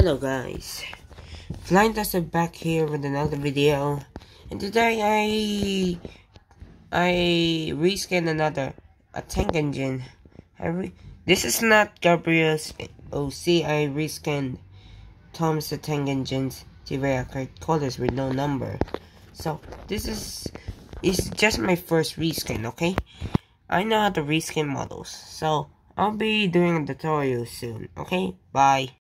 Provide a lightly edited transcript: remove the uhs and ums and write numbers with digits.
Hello guys, Flying Tester back here with another video, and today I reskin another tank engine. This is not Gabriel's OC. I reskinned Tom's the tank engine's TV colors with no number. So this is just my first reskin. Okay, I know how to reskin models, so I'll be doing a tutorial soon. Okay, bye.